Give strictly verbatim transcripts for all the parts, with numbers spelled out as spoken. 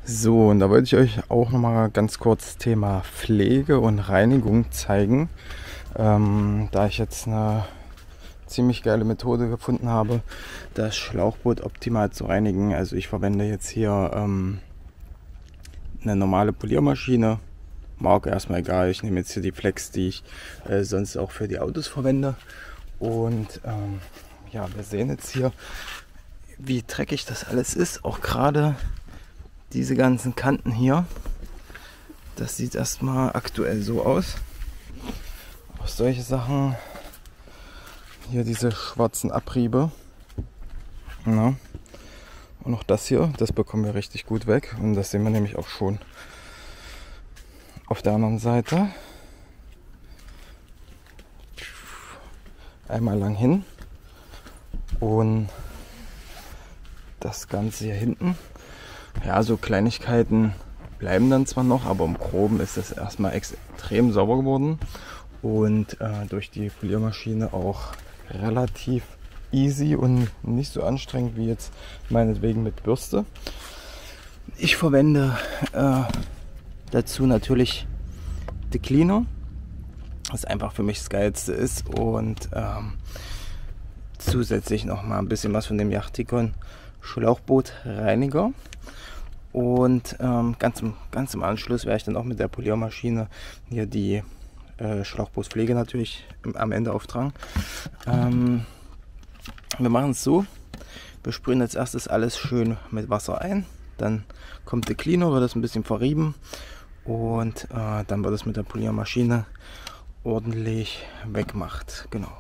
So, und da wollte ich euch auch noch mal ganz kurz Thema Pflege und Reinigung zeigen. Ähm, da ich jetzt eine ziemlich geile Methode gefunden habe, das Schlauchboot optimal zu reinigen. Also ich verwende jetzt hier ähm, eine normale Poliermaschine. Marke erstmal egal, ich nehme jetzt hier die Flex, die ich äh, sonst auch für die Autos verwende. Und ähm, ja, wir sehen jetzt hier, wie dreckig das alles ist. Auch gerade diese ganzen Kanten hier. Das sieht erstmal aktuell so aus. Auch solche Sachen. Hier diese schwarzen Abriebe. Ja. Und auch das hier, das bekommen wir richtig gut weg. Und das sehen wir nämlich auch schon. Auf der anderen Seite einmal lang hin und das Ganze hier hinten. Ja, so Kleinigkeiten bleiben dann zwar noch, aber im Groben ist das erstmal extrem sauber geworden und äh, durch die Poliermaschine auch relativ easy und nicht so anstrengend wie jetzt meinetwegen mit Bürste. Ich verwende äh, dazu natürlich die Cleaner, was einfach für mich das Geilste ist, und ähm, zusätzlich noch mal ein bisschen was von dem Yachticon Schlauchbootreiniger. Und ähm, ganz, im, ganz im Anschluss werde ich dann auch mit der Poliermaschine hier die äh, Schlauchbootpflege natürlich im, am Ende auftragen. Ähm, wir machen es so, wir sprühen als erstes alles schön mit Wasser ein, dann kommt der Cleaner, wird das ein bisschen verrieben und äh, dann wird es mit der Poliermaschine ordentlich weggemacht. Genau.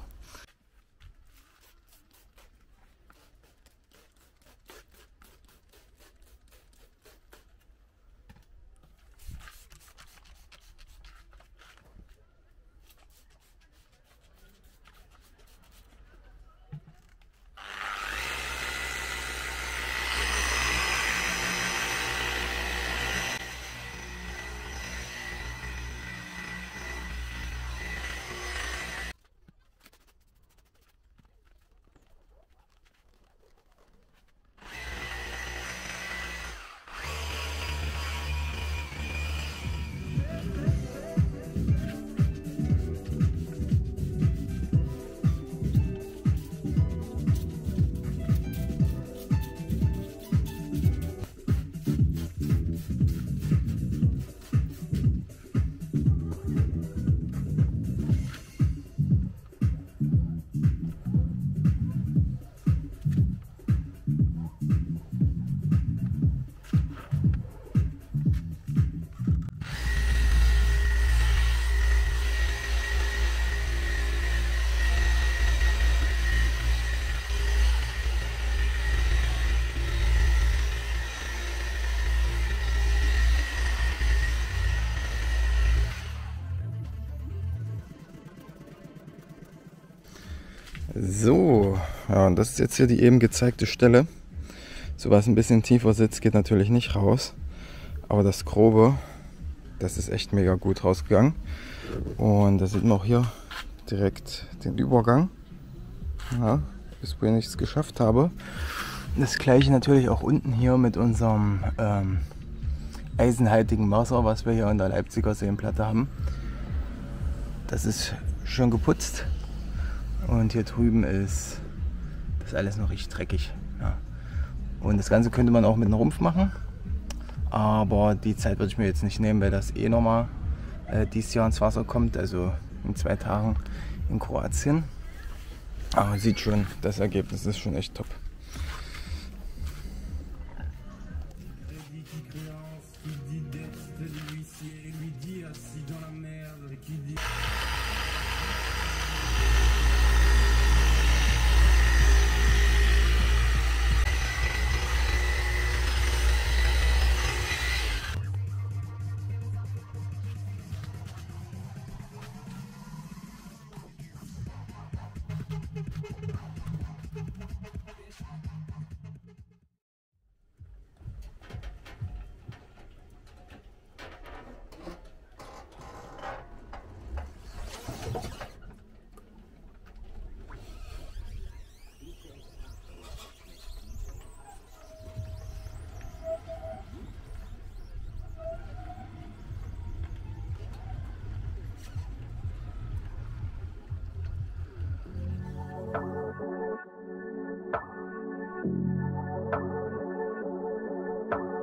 So, ja, und das ist jetzt hier die eben gezeigte Stelle. So was ein bisschen tiefer sitzt, geht natürlich nicht raus. Aber das Grobe, das ist echt mega gut rausgegangen. Und da sieht man auch hier direkt den Übergang. Ja, bis wo ich nichts geschafft habe. Das gleiche natürlich auch unten hier mit unserem ähm, eisenhaltigen Wasser, was wir hier an der Leipziger Seenplatte haben. Das ist schön geputzt. Und hier drüben ist das alles noch richtig dreckig. Ja. Und das Ganze könnte man auch mit einem Rumpf machen. Aber die Zeit würde ich mir jetzt nicht nehmen, weil das eh nochmal äh, dieses Jahr ins Wasser kommt. Also in zwei Tagen in Kroatien. Aber sieht schon, das Ergebnis ist schon echt top. Tschüss.